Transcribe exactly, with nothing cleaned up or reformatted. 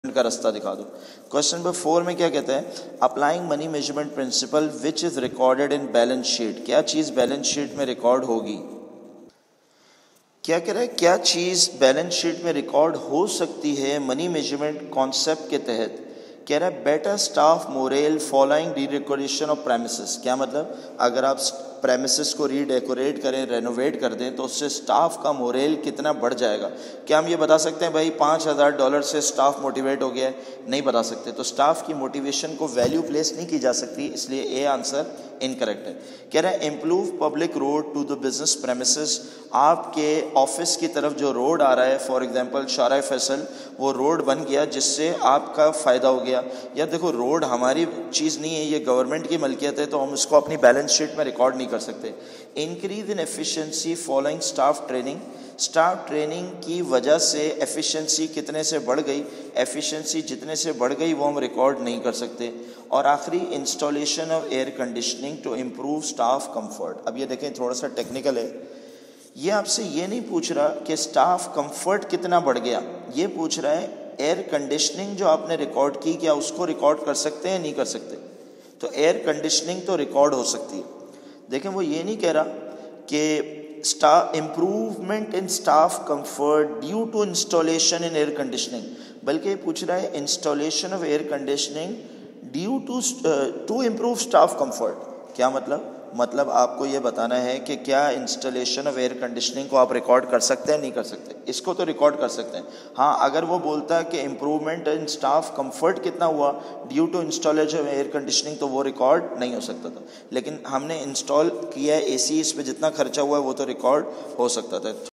کا راستہ دکھا دو. کوشچن نمبر فور میں کیا کہتا ہے؟ Applying money measurement principle which is recorded in balance sheet. کیا چیز بیلنس شیٹ میں ریکارڈ ہوگی؟ کیا کہہ رہا ہے؟ کیا چیز بیلنس شیٹ میں ریکارڈ ہو سکتی ہے منی میجرمنٹ کانسیپٹ کے تحت؟ کہہ رہا ہے better staff morale following redecoration of premises. کیا مطلب؟ اگر آپ پریمیسز کو ری ڈیکوریٹ کریں، رینوویٹ کر دیں تو اس سے اسٹاف کا موریل کتنا بڑھ جائے گا. کیا ہم یہ بتا سکتے ہیں بھائی پانچ ہزار ڈالر سے اسٹاف موٹیویٹ ہو گیا ہے؟ نہیں بتا سکتے. تو اسٹاف کی موٹیویشن کو ویلیو پلیس نہیں کی جا سکتی، اس لیے اے آنسر انکریکٹ ہے. کہہ رہا ہے improve public road to the business premises. آپ کے آفس کی طرف جو روڈ آ رہا ہے، فار ایگزامپل شارع فیصل، وہ روڈ بن گیا جس سے آپ کا فائدہ ہو گیا. یا دیکھو روڈ ہماری چیز نہیں ہے، یہ گورنمنٹ کی ملکیت ہے، تو ہم اس کو اپنی بیلنس شیٹ میں ریکارڈ نہیں کر سکتے. Increase in efficiency following staff training. Staff training کی وجہ سے ایفیشنسی کتنے سے بڑھ گئی، ایفیشنسی جتنے سے بڑھ گئی وہ ہم ریکارڈ نہیں کر سکتے. اور آخری installation of air conditioning to improve staff comfort. اب یہ دیکھیں تھوڑا سا ٹیکنیکل ہے، یہ آپ سے یہ نہیں پوچھ رہا کہ اسٹاف کمفرٹ کتنا بڑھ گیا، یہ پوچھ رہا ہے ایئر کنڈیشننگ جو آپ نے ریکارڈ کی، کیا اس کو ریکارڈ کر سکتے ہیں؟ نہیں کر سکتے. تو ایئر کنڈیشننگ تو ریکارڈ ہو سکتی ہے. دیکھیں وہ یہ نہیں کہہ رہا کہ improvement in staff comfort due to installation in air conditioning, بلکہ یہ پوچھ رہا ہے installation of air conditioning due to to improve staff comfort. کیا مطلب؟ مطلب آپ کو یہ بتانا ہے کہ کیا انسٹالیشن آف ایئر کنڈیشننگ کو آپ ریکارڈ کر سکتے ہیں؟ نہیں کر سکتے. اس کو تو ریکارڈ کر سکتے ہیں. ہاں اگر وہ بولتا ہے کہ امپروومنٹ ان اسٹاف کمفرٹ کتنا ہوا due to installation of air conditioning, تو وہ ریکارڈ نہیں ہو سکتا تھا. لیکن ہم نے انسٹال کیا ہے اے سی، اس پہ جتنا خرچہ ہوا ہے وہ تو ریکارڈ ہو سکتا تھا.